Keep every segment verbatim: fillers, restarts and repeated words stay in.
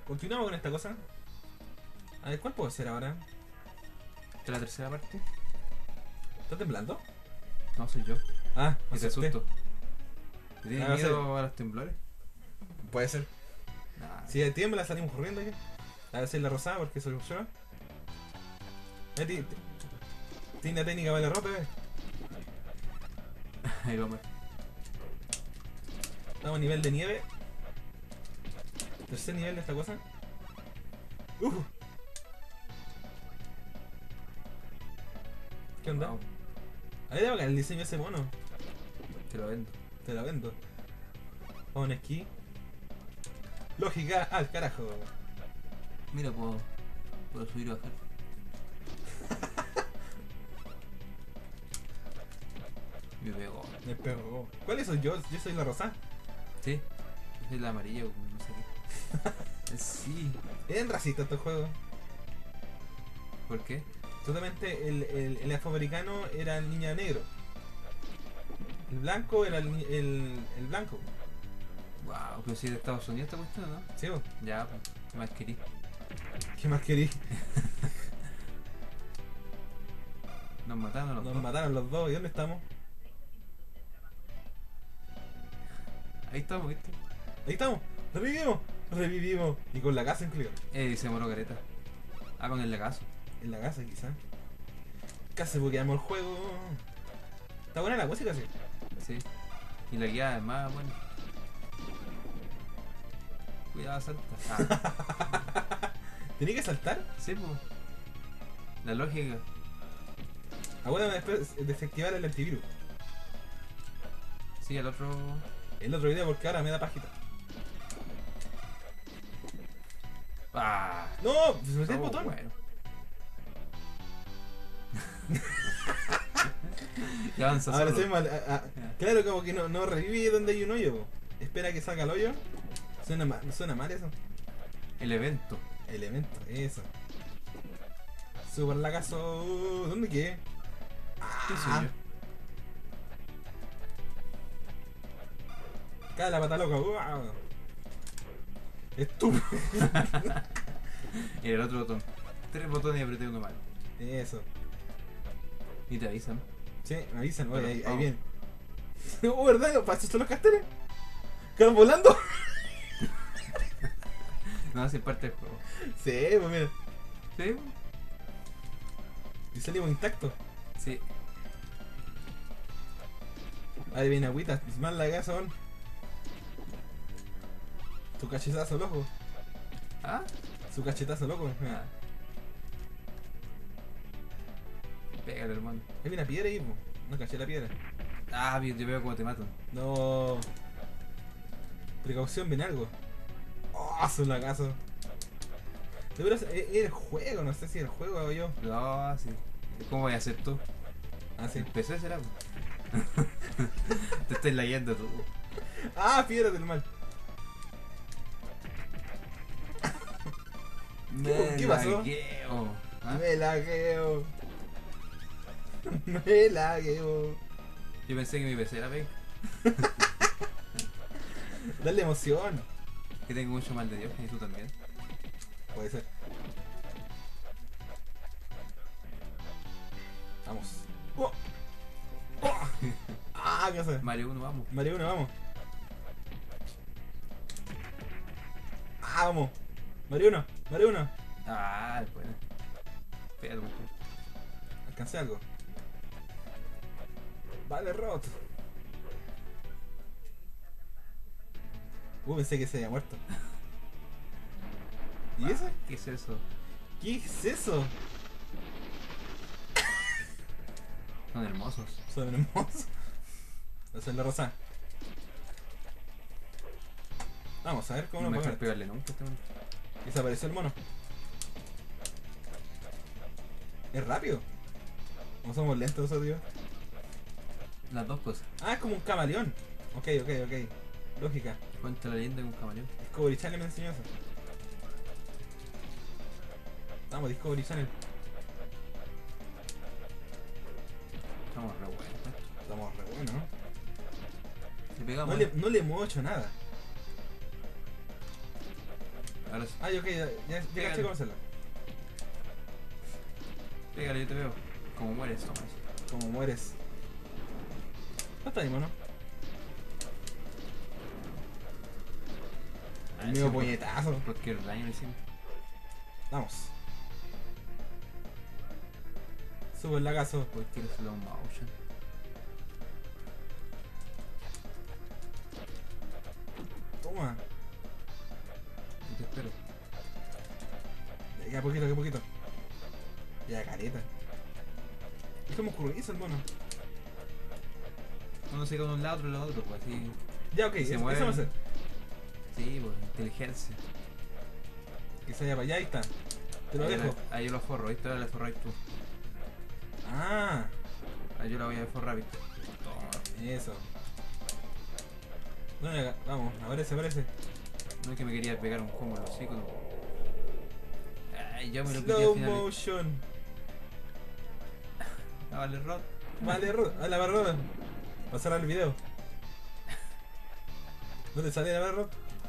Continuamos con esta cosa. A ver, ¿cuál puedo hacer ahora? ¿Esta es la tercera parte? ¿Estás temblando? No, soy yo. Ah, Y te asusté. asusto. ¿Tienes Ah, miedo a los temblores? Puede ser. Nah. Si tiembla, salimos corriendo aquí. A ver si es la rosada porque se funciona. Eh, ti- ti- Tiene la técnica vale ropa, eh. Ahí vamos. Estamos a nivel de nieve. Tercer nivel de esta cosa. Uh. ¿Qué onda? Wow, A ver, bacán el diseño de ese mono. te lo vendo. Te la vendo. Vamos en esquí. Lógica al carajo. Mira, puedo, puedo subir y bajar. Me pegó. Me pegó. ¿Cuál es eso? Yo, yo soy la rosa. Sí, yo soy la amarilla o no sé qué. Sí. ¿Eran racistas estos juegos? ¿Por qué? Totalmente el, el, el afroamericano era el niño negro. El blanco era el, ni- el, el blanco. Wow, pero si es de Estados Unidos esta cuestión, ¿no? ¿Sí vos? Ya, pues, ¿qué más querí? ¿Qué más querí? Nos mataron los Nos dos. mataron los dos. ¿Y dónde estamos? Ahí estamos, ¿viste? Ahí estamos. Revivimos. Revivimos. Y con la casa incluida. Eh, se moró careta. Ah, con el legazo. En la casa quizás. Casi bugueamos el juego. Está buena la música, sí. Sí. Y la guía además, bueno. Cuidado, salta. Ah, ¿Tenía que saltar? sí, pues. La lógica. Acuérdame después desactivar el antivirus. Sí, el otro. El otro video porque ahora me da pajita. Ah. ¡No! Se metió el Oh, botón. bueno. Ya avanza Ahora solo. soy mal. a- a- claro, como que no, no reviví donde hay un hoyo. Po. Espera que salga el hoyo. Suena mal, suena mal eso. El evento. Elemento, eso. Super lagazo. ¿Dónde quedé? ¿Qué Ah, soy yo? cae la pata loca. Uah. Estúpido. Y el otro botón. Tres botones y apreté uno mal. Eso. Y te avisan. Sí, me avisan. Oye, Bueno, ahí, ahí vamos. viene. Oh, ¿verdad? ¿Para eso son los casteles? ¿Quedan volando? No, si es parte del juego. Sí, pues mira. ¿Sí? Y salimos intactos. Sí. Ahí viene agüita, más la son. Tu cachetazo loco. ¿Ah? Su cachetazo loco. Ah. Mira. Pégale, hermano. Hay una piedra ahí, po. No caché la piedra. Ah, yo veo cómo te matan. No. Precaución, ven algo. Oh, su lagazo. De veras, es es el juego, no sé si el juego hago yo. No, sí. ¿Cómo voy a hacer tú? Ah, sí. ¿El P C será? Te estás leyendo tú. Ah, piedra del mal. Me qué pasó? lagueo. ¿Ah? Me lagueo. Me lagueo. Yo pensé que mi P C era fake. Dale emoción. Que tengo mucho mal de Dios, y tú también. Puede ser. Vamos. Oh. Oh. Ah, ¿qué hace? Mario uno, vamos. Mario uno, vamos. Ah, vamos. Mario uno, Mario uno. Ah, después. Espérate, mujer. Alcancé algo. Vale, roto. Uh, pensé que se había muerto. ¿Y eso? ¿Qué es eso? ¿Qué es eso? Son hermosos. Son hermosos. Esa es la rosa. Vamos a ver cómo No nos me va a dejan pegarle nunca este man. Desapareció el mono. Es rápido. No somos lentos nosotros, tío. Las dos cosas. Ah, es como un camaleón. Ok, ok, ok. Lógica. Cuenta la leyenda de un camaleón. Discovery Channel me enseñó eso. Vamos, Discovery Channel. Estamos re buenos. ¿eh? Estamos re buenos, ¿no? Le pegamos. No le, no le hemos hecho nada. Ahora sí. Ay, ok, ya, ya, ya Pégale. caché cómo hacerla. Pégale, yo te veo. Como mueres, Tomás. Como mueres. ¿Dónde está mi mono? Ah, El mío sí, puñetazo. por- Porque el daño le hicimos. Vamos. Subo el lagazo. Porque el slow motion. Toma. Yo te espero. Ya poquito, que poquito. Ya careta. Es como currizo el mono. Uno se queda de un lado, otro de otro, pues así. Ya, ok, Y se eso, mueve. eso va a ser. Sí, pues, inteligencia. Que se vaya para allá, ahí está. Te lo ahí dejo. la- ahí yo lo forro, ¿viste? Ahora le forráis tú. Ah, Ahí yo la voy a forrar, ¿viste? Toma. eso. No, no, vamos, aparece, aparece. No es que me quería pegar un combo en los hocico. Ay, yo me lo pillé al Slow final. motion. Ah, vale, Rod. Vale, Ro- a la barroda. Pasar al video. ¿No te sale la barra?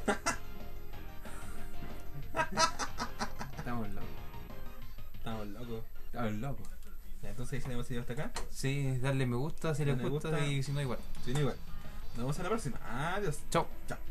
Estamos locos. Estamos locos. Estamos locos. Ya, entonces ahí tenemos el video hasta acá. Sí, darle me gusta si les Darle gusta, gusta. y si no igual. Sí, igual. Nos vemos en la próxima. Adiós. Chao. Chao.